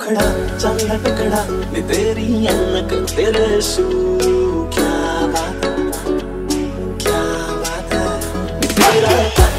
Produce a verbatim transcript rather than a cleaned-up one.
मुखड़ा चा मेरा टुकड़ा नी तेरी अनक तेरे शू क्या बात क्या बात है तेरा